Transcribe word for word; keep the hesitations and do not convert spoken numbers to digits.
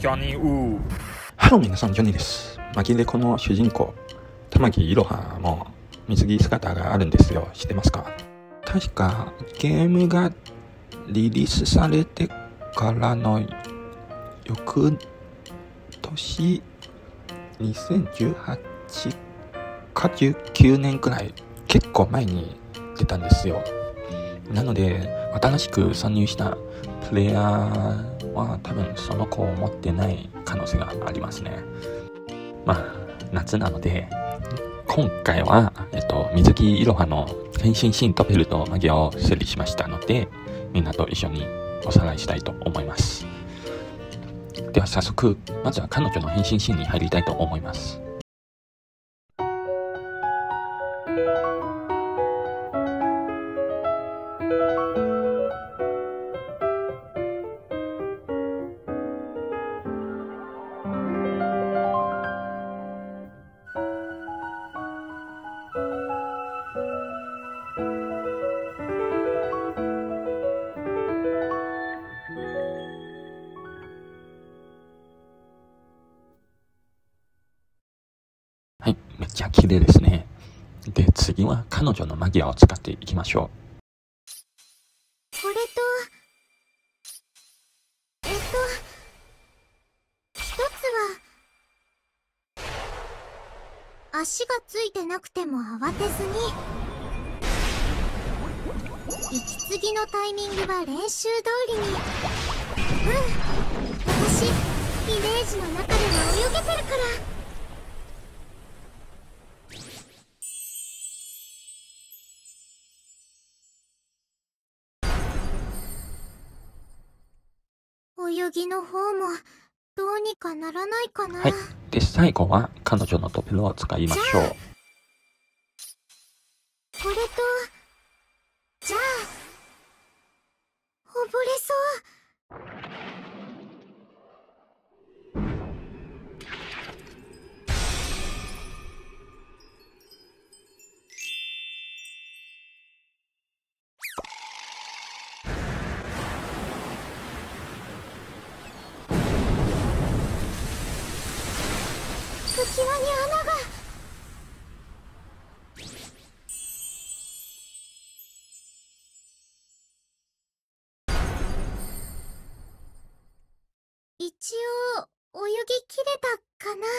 ジョニーウー。 ハロー皆さん、ジョニーです。紛れ子の主人公、玉木いろはも水着姿があるんですよ。知ってますか？確かゲームがリリースされてからの翌年にせんじゅうはちかじゅうきゅうねんくらい、結構前に出たんですよ。なので新しく参入したプレイヤーは多分その子を持ってない可能性がありますね。まあ夏なので今回は、えっと、水着いろはの変身シーンとベルトマギアを整理しましたので、みんなと一緒におさらいしたいと思います。では早速、まずは彼女の変身シーンに入りたいと思います。はい、めっちゃ綺麗ですね。で、次は彼女のマギアを使っていきましょう。 これと、えっと、一つは、足がついてなくても慌てずに、息継ぎのタイミングは練習通りに、うん、私、イメージの中では泳げてるから。泳ぎの方もどうにかならないかな。 はい。で、最後は彼女のトペルを使いましょう。 これと、じゃあ、溺れそう。浮き輪に穴が。一応泳ぎきれたかな。